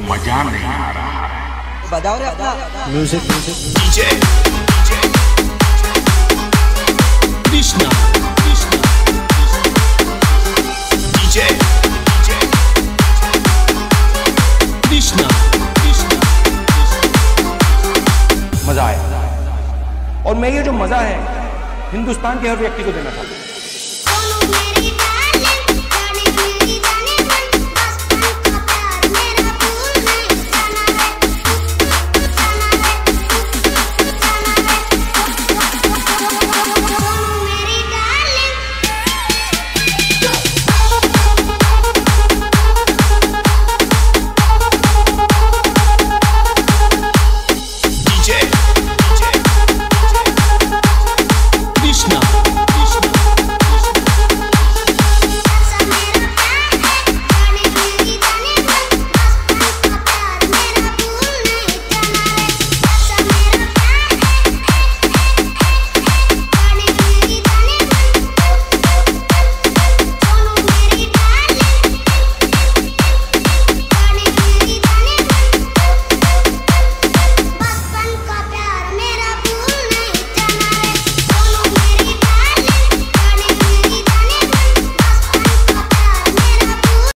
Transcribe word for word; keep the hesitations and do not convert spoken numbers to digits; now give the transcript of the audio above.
मजा नहीं आ रहा है। बजाओ रे अपना music music DJ Krishna DJ Krishna मजा आया और मैं ये जो मजा है हिंदुस्तान के हर व्यक्ति को देना चाहता हूँ।